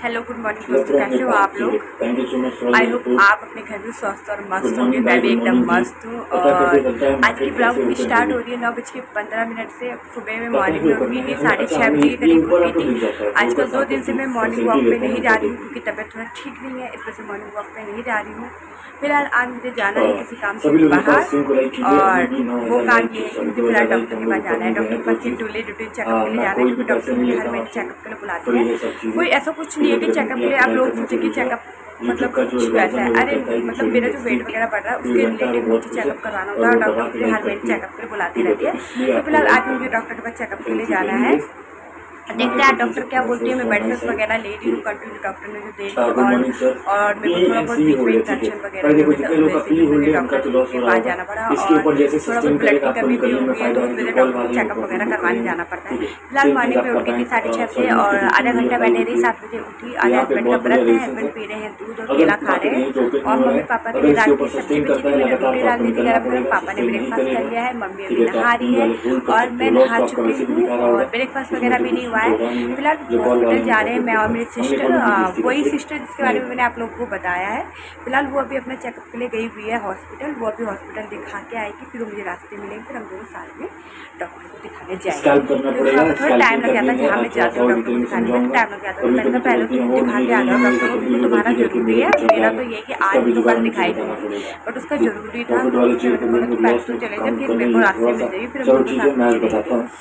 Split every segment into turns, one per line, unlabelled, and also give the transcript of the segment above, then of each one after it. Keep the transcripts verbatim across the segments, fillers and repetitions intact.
Hello good morning दोस्तों, कैसे हो आप लोग। आई होप आप अपने घर में स्वस्थ और मस्त होंगे। मैं भी एकदम मस्त हूँ। और आज की ब्लॉग भी स्टार्ट हो रही है नौ बज के पंद्रह मिनट से। सुबह में मॉर्निंग में उठ गई थी, साढ़े छः बजे के करीब उठ गई थी। आजकल दो दिन से मैं मॉर्निंग वॉक पे नहीं जा रही हूँ क्योंकि तबीयत थोड़ा ठीक नहीं है, इस वजह से मॉर्निंग वॉक पे नहीं जा रही हूँ। फिलहाल आज मुझे जाना है किसी काम से बाहर, और वो काम ये है कि मुझे फिलहाल डॉक्टर के पास जाना है। डॉक्टर के पास डेली रूटीन चेकअप के लिए जाना है क्योंकि डॉक्टर मुझे हर महीने चेकअप के लिए बुलाती है। कोई ऐसा कुछ नहीं है कि चेकअप के लिए आप लोग सोचें कि चेकअप मतलब कुछ वैसा है। अरे मतलब मेरा जो वेट वगैरह बढ़ रहा है उसके रिलेटेड मुझे चेकअप करवाना होता है और डॉक्टर मुझे हर महीने चेकअप के लिए बुलाती रहती है। तो फिलहाल आज मुझे डॉक्टर के पास चेकअप के लिए जाना है। देखते हैं डॉक्टर क्या बोलती है। मैं मेडिसिन वगैरह ले रही हूँ कंटिन्यू, डॉक्टर ने जो दे दी। और और मेरे को थोड़ा बहुत बीच में इन्फेक्शन वगैरह भी हुई, तो वैसे ही मुझे डॉक्टर के पास जाना पड़ा। और थोड़ा बहुत ब्लड की कमी भी हो गई है, तो उस वजह से डॉक्टर को चेकअप वगैरह करवाने जाना पड़ता है। फिलहाल मॉर्निंग में उठ गई थी साढ़े छः बजे और आधा घंटा बैठे रही। सात बजे उठी। आज हस्बैंड का व्रत है, हस्बैंड पी रहे हैं दूध और केला खा रहे हैं। और मम्मी पापा के लिए रात की सब्जी बची थी, मैंने रोटी डाल दी थी गरम गरम। पापा ने ब्रेकफास्ट कर लिया है, मम्मी अभी नहा रही है और मैं नहा चुकी हूँ और ब्रेकफास्ट वगैरह भी नहीं हुआ है। फिलहाल हॉस्पिटल जा रहे हैं मैं और मेरी सिस्टर, वही सिस्टर जिसके बारे में मैंने आप लोगों को बताया है। फिलहाल वो अभी अपने चेकअप के लिए गई हुई है हॉस्पिटल। वो अभी हॉस्पिटल दिखा के आएगी, फिर वो मुझे रास्ते मिलेंगे, फिर हम दोनों साथ में डॉक्टर को दिखाने जाएंगे। थोड़ा टाइम लग जाता है, जहाँ मैं जाती हूँ डॉक्टर को दिखाने में टाइम लग जाता है। तो मैंने कहा पहले तुम दिखा के आ जाओ डॉक्टर को, क्योंकि तुम्हारा जरूरी है। मेरा तो ये कि आज तो कल दिखाई दूँगी, बट उसका जरूरी था। तो पहले तुम चले जाए, फिर मेरे को रास्ते मिल जाएगी, फिर हम दोनों साथ में।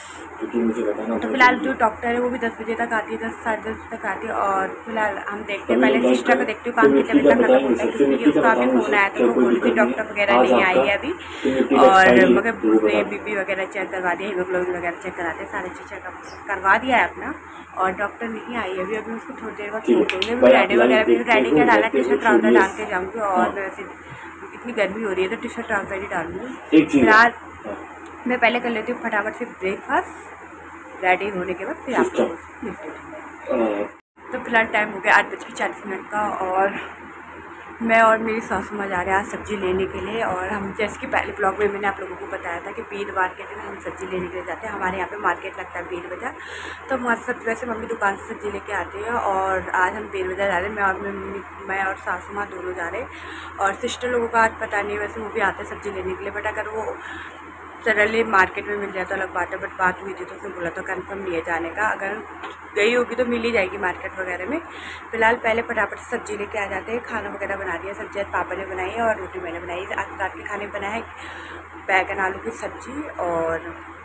तो फिलहाल जो डॉक्टर है वो भी दस बजे तक आती है, दस साढ़े दस तक आती है। और फिलहाल हम देखते हैं, पहले सिस्टर को देखते हो काम की तबीयत खत्म होता है क्योंकि उसका अभी फोन आया था। वो बोली थी डॉक्टर वगैरह नहीं आई है अभी, और मगर उसने बीपी वगैरह चेक करवा दिया, हीमोग्लोबिन वगैरह चेक कराते, सारे चीज़ चेकअप करवा दिया है अपना। और डॉक्टर नहीं आई है अभी अभी उसको थोड़ी देर बाद फोन करूँगी। मैं रेडी वगैरह भी रेडी क्या डाला, टी शर्ट ट्राउज़र डाल के जाऊँगी। और वैसे इतनी गर्मी हो रही है तो टी शर्ट ट्राउज़र ही डालूँगी। फिलहाल मैं पहले कर लेती हूँ फटाफट से ब्रेकफास्ट, रेडी होने के बाद फिर आप लोगों से मिलते हैं। तो फिलहाल टाइम हो गया आठ बज के चालीस मिनट का और मैं और मेरी सासू माँ जा रहे हैं आज सब्ज़ी लेने के लिए। और हम जैसे कि पहले ब्लॉग में मैंने आप लोगों को बताया था कि पीर मार्केट में हम सब्ज़ी लेने के लिए जाते हैं। हमारे यहाँ पे मार्केट लगता है पीर बाज़ार, तो वहाँ से सब वैसे मम्मी दुकान से सब्ज़ी लेके आती है। और आज हम पीर बाज़ार जा रहे हैं, मैं और मम्मी मैं और सासू माँ दोनों जा रहे हैं। और सिस्टर लोगों का आज पता नहीं, वैसे वो भी आते हैं सब्ज़ी लेने के लिए, बट अगर वो सरली मार्केट में मिल जाए तो अलग बात है। बट बात हुई थी तो उसने बोला तो कंफर्म नहीं है जाने का, अगर गई होगी तो मिल ही जाएगी मार्केट वगैरह में। फिलहाल पहले फटाफट से सब्ज़ी लेके आ जाते हैं। खाना वगैरह बना दिया, सब्जी आज पापा ने बनाई है और रोटी मैंने बनाई। आज रात के खाने में बना है बैगन आलू की सब्ज़ी और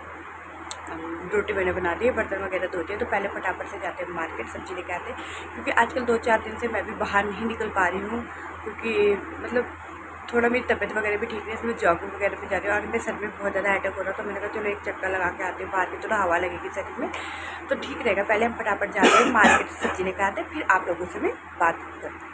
रोटी मैंने बना दी है, बर्तन वगैरह धोते हैं। तो पहले फटाफट से जाते हैं मार्केट, सब्ज़ी लेके आते हैं। क्योंकि आजकल दो चार दिन से मैं भी बाहर नहीं निकल पा रही हूँ क्योंकि मतलब थोड़ा मेरी तबीयत वगैरह भी ठीक नहीं है, इसलिए जॉगिंग वगैरह पे जा रही हूँ। और मेरे सर में बहुत ज़्यादा हेडेक हो रहा है, तो मैंने कहा चलो एक चक्कर लगा के आते हैं बाहर की, थोड़ा हवा लगेगी शरीर में तो ठीक रहेगा। पहले हम फटाफट जाते हैं मार्केट से सब्ज़ी लेकर आते हैं, फिर आप लोगों से मैं बात करते हैं।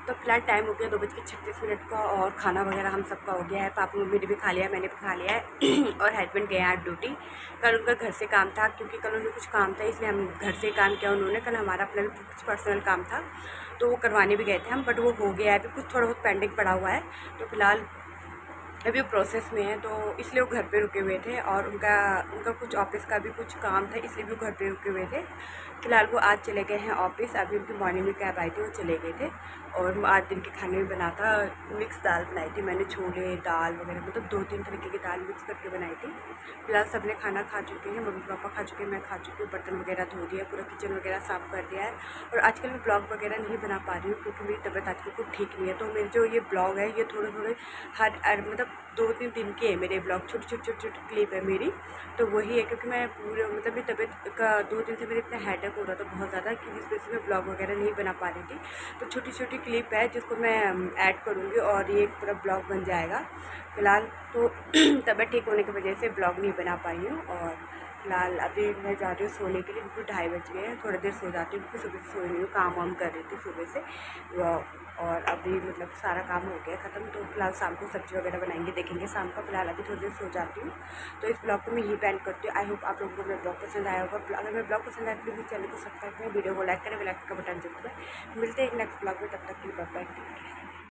तो फिलहाल टाइम हो गया दो बज के छत्तीस मिनट का और खाना वगैरह हम सबका हो गया है। पापा मम्मी ने भी खा लिया है, मैंने भी खा लिया है और हस्बैंड गए हैं ड्यूटी। कल उनका घर से काम था, क्योंकि कल उन्हें कुछ काम था इसलिए हम घर से काम किया उन्होंने। कल हमारा अपना भी कुछ पर्सनल काम था तो वो करवाने भी गए थे हम, बट वो हो गया है। अभी कुछ थोड़ा बहुत पेंडिंग पड़ा हुआ है, तो फिलहाल अभी वो प्रोसेस में है, तो इसलिए वो घर पे रुके हुए थे। और उनका उनका कुछ ऑफिस का भी कुछ काम था, इसलिए भी वो घर पे रुके हुए थे। फिलहाल वो आज चले गए हैं ऑफिस। अभी उनकी मॉर्निंग में कैब आई थी, वो चले गए थे। और आज दिन के खाने में बना था मिक्स दाल बनाई थी मैंने, छोले दाल वगैरह, मतलब दो तीन तरीके की दाल मिक्स करके बनाई थी। फिलहाल सबने खाना खा चुके हैं, मम्मी पापा खा चुके हैं, मैं खा चुकी हूँ। बर्तन वगैरह धो दिया, पूरा किचन वगैरह साफ़ कर दिया है। और आजकल मैं ब्लॉग वगैरह नहीं बना पा रही हूँ क्योंकि मेरी तबीयत आजकल कुछ ठीक नहीं है। तो मेरे जो ये ब्लॉग है ये थोड़े थोड़े हर मतलब दो तीन दिन के है मेरे ब्लॉग, छोटी छोटी छोटी छोटी क्लिप है मेरी। तो वही है, क्योंकि मैं पूरे मतलब मेरी तबीयत का दो दिन से मेरे इतना हेडेक हो रहा था बहुत ज़्यादा कि इस वजह से मैं ब्लॉग वगैरह नहीं बना पा रही थी। तो छोटी छोटी क्लिप है जिसको मैं ऐड करूँगी और ये पूरा ब्लॉग बन जाएगा। फिलहाल तो तबीयत ठीक होने की वजह से ब्लॉग नहीं बना पाई हूँ। और फिलहाल अभी मैं जा रही हूँ सोने के लिए, बिल्कुल ढाई बज गए हैं। थोड़ी देर सो जाती हूँ क्योंकि सुबह से सोई नहीं हूँ, काम वाम कर रही थी सुबह से। और अभी मतलब सारा काम हो गया ख़त्म। तो फिलहाल शाम को सब्ज़ी वगैरह बनाएंगे, देखेंगे शाम का। फिलहाल अभी थोड़ी देर सो जाती हूँ। तो इस ब्लॉग को मैं यही पेंड करती हूँ। आई होप आप लोगों को मेरा ब्लॉग पसंद आया होगा। अगर मेरा ब्लॉग पसंद आए तो प्लीज़ चैनल को सब्सक्राइब करें, वीडियो को लाइक करें, बेल आइकन का बटन जरूर करें। मिलते हैं एक नेक्स्ट ब्लॉग में, तब तक के लिए बाय बाय।